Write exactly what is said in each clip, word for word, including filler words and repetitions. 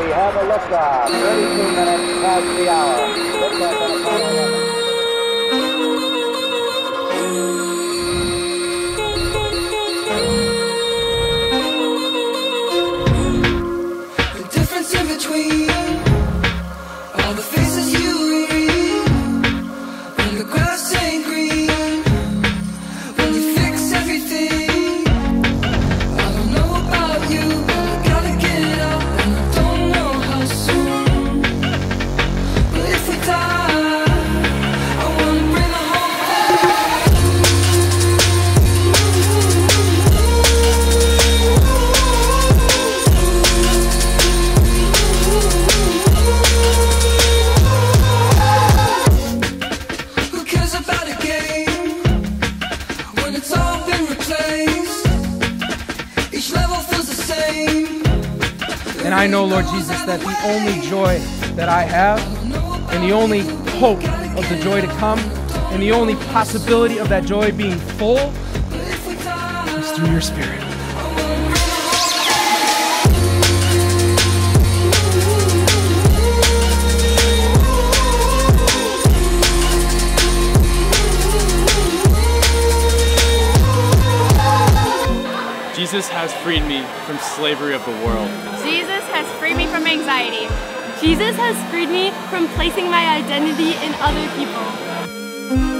we have a liftoff. thirty-two minutes past the hour. Liftoff on Apollo eleven. Between all the faces you read, when the grass ain't green, when you fix everything. I don't know about you, but I gotta get up, and I don't know how soon. But if we die, I wanna bring the And I know, Lord Jesus, that the only joy that I have, and the only hope of the joy to come, and the only possibility of that joy being full is through your Spirit. Jesus has freed me from slavery of the world. Jesus has freed me from anxiety. Jesus has freed me from placing my identity in other people.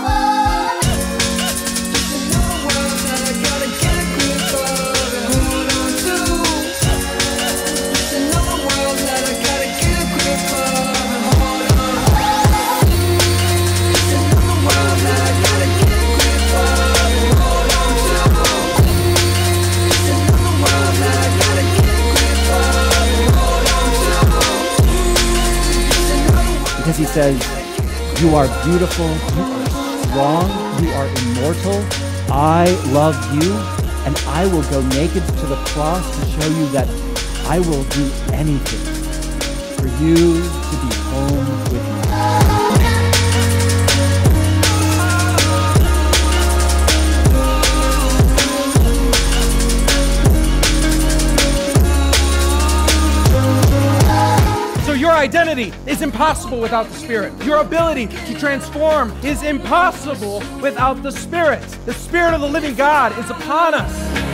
Because he says, you are beautiful, you are strong, you are immortal, I love you, and I will go naked to the cross to show you that I will do anything for you to be home with me. Your identity is impossible without the Spirit. Your ability to transform is impossible without the Spirit. The Spirit of the living God is upon us.